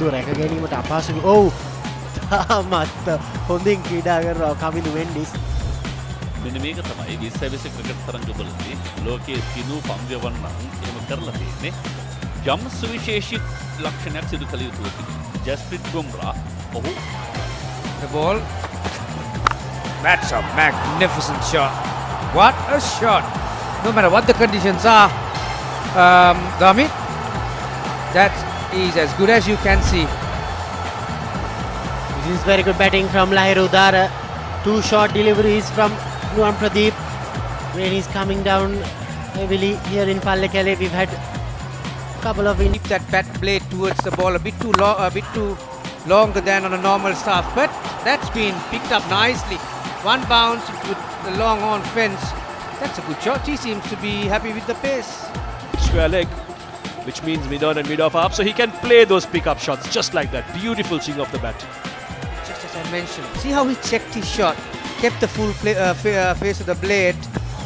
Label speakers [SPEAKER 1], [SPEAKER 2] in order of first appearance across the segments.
[SPEAKER 1] පන්දුව රැක ගැනීමට අපහසුයි. ඔව්. තාමත් හොඳින් ක්‍රීඩා කරනවා කමිලු මෙන්ඩිස්.
[SPEAKER 2] මෙන්න මේක තමයි 2020 ක්‍රිකට් තරඟවලදී ලෝකයේ තිනු පන්දුවවන්න එහෙම කරලා තියෙන්නේ. යම් සුවිශේෂී ලක්ෂණයක් සිදු කළ යුතුයි. ජස්ප්‍රීත් බුම්රා ඔහු
[SPEAKER 3] the ball. That's a magnificent shot. What a shot! No matter what the conditions are, Dami, that is as good as you can see.
[SPEAKER 1] This is very good batting from Lahiru Dara. 2 short deliveries from Nuwan Pradeep. Rain is coming down heavily here in Pallekele. We've had a couple of
[SPEAKER 3] Keep that bat blade towards the ball a bit too longer than on a normal stuff, but that's been picked up nicely. One bounce with the long on fence. That's a good shot. He seems to be happy with the pace.
[SPEAKER 4] Square leg, which means mid-on and mid-off up, so he can play those pick-up shots just like that. Beautiful swing of the bat.
[SPEAKER 3] Just as I mentioned, see how he checked his shot, kept the full face of the blade.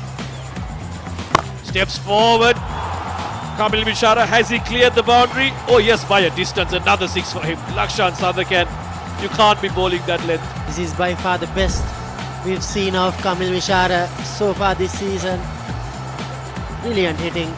[SPEAKER 4] Steps forward. Kamil Mishara, has he cleared the boundary? Oh yes, by a distance, another 6 for him. Lakshan Sadakan, you can't be bowling that length.
[SPEAKER 1] This is by far the best we've seen of Kamil Mishara so far this season. Brilliant hitting.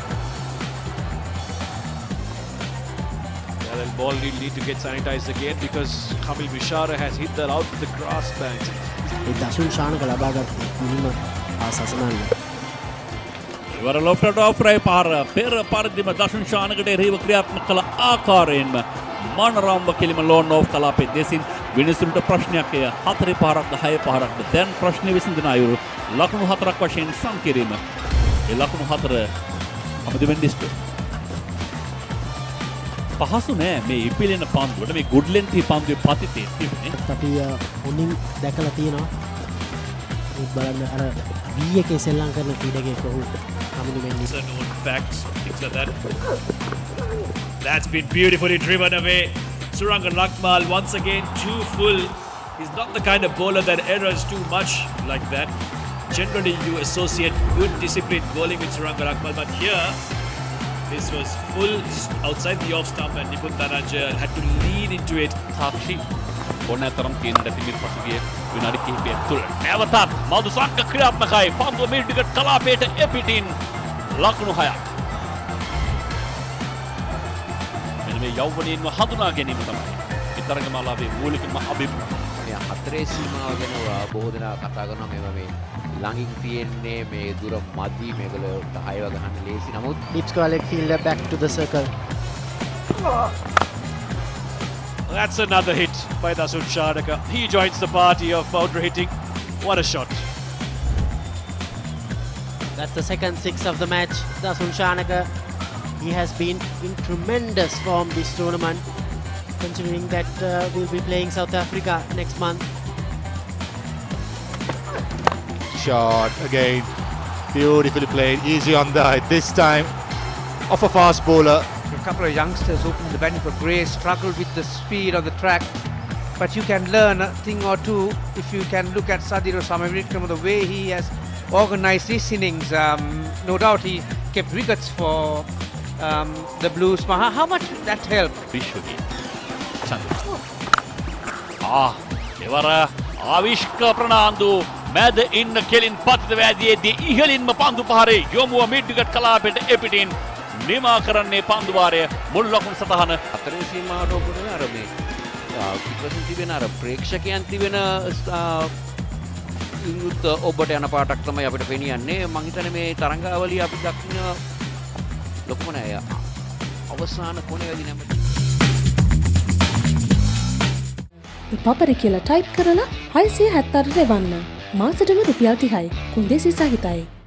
[SPEAKER 4] Well, the ball will need to get sanitized again because Kamil Mishara has hit that out the grass bank.
[SPEAKER 1] Dashun Shanaka labagatte minimum ආසසනල්ල.
[SPEAKER 2] ඉවර ලොෆ්ටට ඔෆ්රයි පාර පෙර පරිදිම දෂුන් ශානකට එරෙහිව ක්‍රියාත්මක කළ ආකාරයෙන්ම මනරම්ව කෙලිම loan off කලාපේ දෙසින් විනිසුරුට ප්‍රශ්නයක් එය 4 පාරක්ද 6 පාරක්ද දැන් ප්‍රශ්නේ විසඳන අයුරු ලකුණු 4ක් වශයෙන් සංකිරීම. ඒ ලකුණු 4 අමද වෙන්ඩිස්ට පහසු නෑ මේ ඉපිලෙන පන්දුවට මේ ගුඩ් ලෙන්ත් පන්දුවේ පතිතේ තිබුණේ.
[SPEAKER 1] අපි මුලින් දැකලා තියෙනවා. ඒ බලන්න අර V එකේ සෙල්ලම් කරන ක්‍රීඩකයෙක් ඔහු කමිලු Mendis.
[SPEAKER 4] Known facts, things like that. That's been beautifully driven away. Suranga Lakmal once again too full. He's not the kind of bowler that errors too much like that. Generally you associate good disciplined bowling with Suranga Lakmal, but here this was full outside the off stump and Nipun Dhananjaya had to lean into it.
[SPEAKER 2] සාක්ෂි ඕනෑ තරම් තියෙන දැතිමින් පසුගිය විනාඩි කිහිපයක් තුළ නැවතත් මදුසක්ක ක්‍රියාත්මකයි. පන්දුව midwicket කලාපයට එපිටින් ලකුණු 6ක්. මෙන්න මේ යෞවනයෙන්ම හඳුනා ගැනීම තමයි මේ තරගමාලාවේ මූලිකම අභිමුඛය.
[SPEAKER 5] මේ හතරේ සීමාව ගැන බොහෝ දෙනා කතා කරනවා. මේවා මේ ළඟින් තියෙන්නේ මේ දුර මදි මේගොල්ලෝ 6 ගහන්න ලේසි. නමුත්
[SPEAKER 1] Deep square leg fielder back to the circle.
[SPEAKER 4] That's another hit by Dasun Shanaka. He joins the party of boundary hitting. What a shot.
[SPEAKER 1] That's the second 6 of the match. Dasun Shanaka, he has been in tremendous form this tournament, considering that we'll be playing South Africa next month.
[SPEAKER 6] Shot again, beautifully played, easy on the eye. This time off a fast bowler.
[SPEAKER 3] A couple of youngsters opening the batting for Gray struggled with the speed of the track, but you can learn a thing or two if you can look at Sadiro Samavickrama, the way he has organised his innings. No doubt he kept wickets for the Blues. How much did that help?
[SPEAKER 2] විශ්වගේ එවර ආවිෂ්ක Fernando මැද ඉන්න කෙලින් පතිත වැදියේදී ඉහළින්ම පන්දු පහරේ යොමුව midwicket කලාපයට එපිටින් නිමා කරන්නේ පන්දු වාරය මුල් ලකුණු සටහන
[SPEAKER 5] හතරේ සීමාවට ඔබට අර මේ පිටවසින් තිබෙන අර ප්‍රේක්ෂකයන් තිබෙන යුත් ඔබට යන පාටක් තමයි අපිට පෙනියන්නේ. මම හිතන්නේ මේ තරංගාවලිය අපි දක්ින ලොකුම නෑ අවසාන කොනේදී නැමෙ
[SPEAKER 7] පපරි කියලා ටයිප් කරලා 678ට එවන්න. මාසෙටම රුපියල් 30යි. කුන්දේසි සහිතයි.